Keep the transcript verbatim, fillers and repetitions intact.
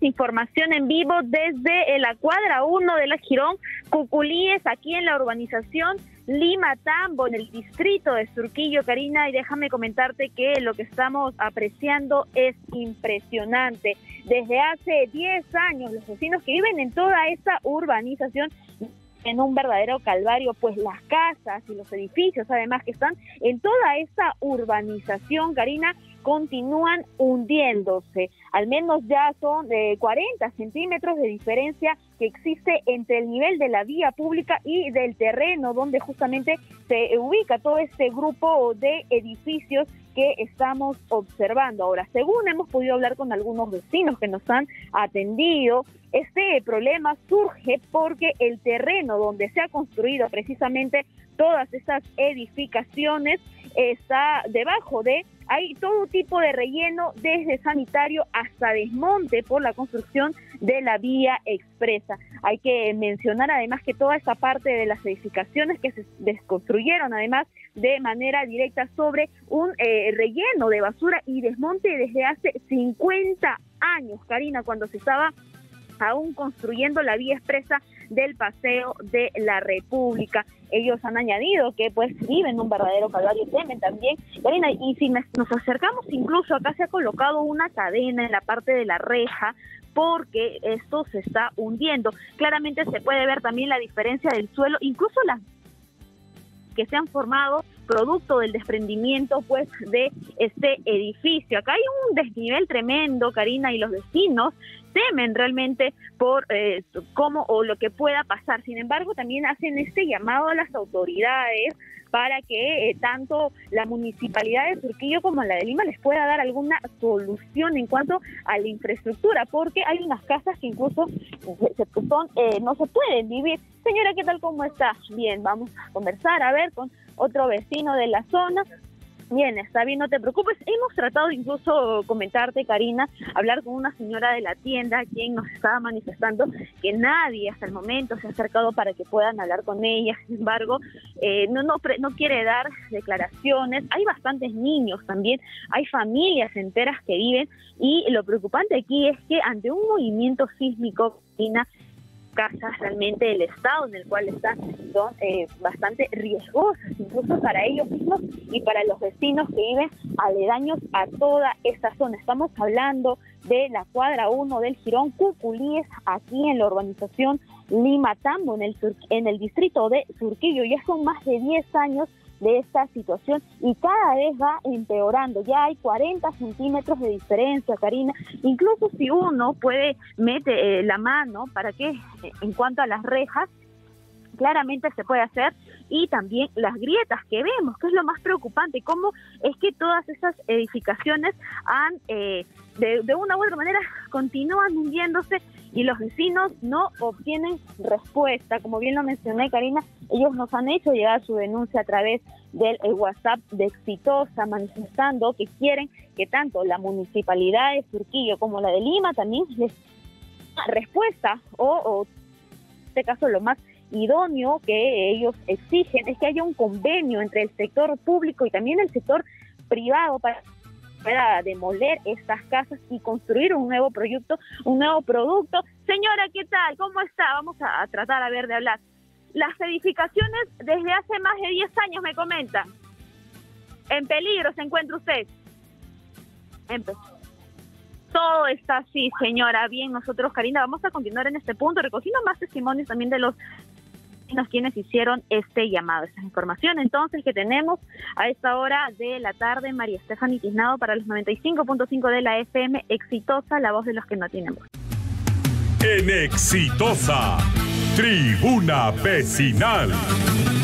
Información en vivo desde la cuadra uno de la Girón Cuculíes, aquí en la urbanización Lima Tambo, en el distrito de Surquillo, Karina, y déjame comentarte que lo que estamos apreciando es impresionante. Desde hace diez años, los vecinos que viven en toda esta urbanización en un verdadero calvario, pues las casas y los edificios, además que están en toda esta urbanización, Karina, continúan hundiéndose. Al menos ya son de cuarenta centímetros de diferencia que existe entre el nivel de la vía pública y del terreno donde justamente se ubica todo este grupo de edificios que estamos observando. Ahora, según hemos podido hablar con algunos vecinos que nos han atendido, este problema surge porque el terreno donde se ha construido precisamente todas estas edificaciones está debajo de, hay todo tipo de relleno desde sanitario hasta desmonte por la construcción de la vía expresa. Hay que mencionar además que toda esta parte de las edificaciones que se desconstruyeron además de manera directa sobre un eh, relleno de basura y desmonte desde hace cincuenta años, Karina, cuando se estaba aún construyendo la vía expresa del Paseo de la República. Ellos han añadido que pues viven un verdadero calvario, temen también, Karina, y si nos acercamos incluso acá se ha colocado una cadena en la parte de la reja porque esto se está hundiendo. Claramente se puede ver también la diferencia del suelo, incluso las que se han formado producto del desprendimiento pues de este edificio. Acá hay un desnivel tremendo, Karina, y los vecinos temen realmente por eh, cómo o lo que pueda pasar. Sin embargo, también hacen este llamado a las autoridades para que eh, tanto la municipalidad de Surquillo como la de Lima les pueda dar alguna solución en cuanto a la infraestructura, porque hay unas casas que incluso se, son, eh, no se pueden vivir. Señora, ¿qué tal? ¿Cómo está? Bien, vamos a conversar, a ver, con otro vecino de la zona. Bien, está bien, no te preocupes. Hemos tratado incluso comentarte, Karina, hablar con una señora de la tienda, quien nos estaba manifestando que nadie hasta el momento se ha acercado para que puedan hablar con ella. Sin embargo, eh, no, no, no quiere dar declaraciones. Hay bastantes niños también, hay familias enteras que viven, y lo preocupante aquí es que ante un movimiento sísmico, Karina, casas realmente del estado en el cual están son eh, bastante riesgosas, incluso para ellos mismos y para los vecinos que viven aledaños a toda esta zona. Estamos hablando de la cuadra uno del Girón Cuculíes, aquí en la urbanización Lima Tambo, en el, sur, en el distrito de Surquillo. Ya son más de diez años de esta situación y cada vez va empeorando. Ya hay cuarenta centímetros de diferencia, Karina. Incluso si uno puede meter eh, la mano para que eh, en cuanto a las rejas, claramente se puede hacer, y también las grietas que vemos, que es lo más preocupante, cómo es que todas esas edificaciones han eh, de, de una u otra manera continúan hundiéndose y los vecinos no obtienen respuesta. Como bien lo mencioné, Karina, ellos nos han hecho llegar su denuncia a través del eh, WhatsApp de Exitosa, manifestando que quieren que tanto la municipalidad de Surquillo como la de Lima también les dé respuesta, o, o en este caso lo más idóneo que ellos exigen es que haya un convenio entre el sector público y también el sector privado para para demoler estas casas y construir un nuevo proyecto, un nuevo producto. Señora, ¿qué tal? ¿Cómo está? Vamos a, a tratar a ver de hablar. Las edificaciones desde hace más de diez años, me comentan. ¿En peligro se encuentra usted? En Todo está así, señora. Bien, nosotros, Karina, vamos a continuar en este punto, recogiendo más testimonios también de los quienes hicieron este llamado. Esta información entonces que tenemos a esta hora de la tarde. María Estefany Tiznado para los noventa y cinco punto cinco de la F M, Exitosa, la voz de los que no tienen voz. En Exitosa, Tribuna Vecinal.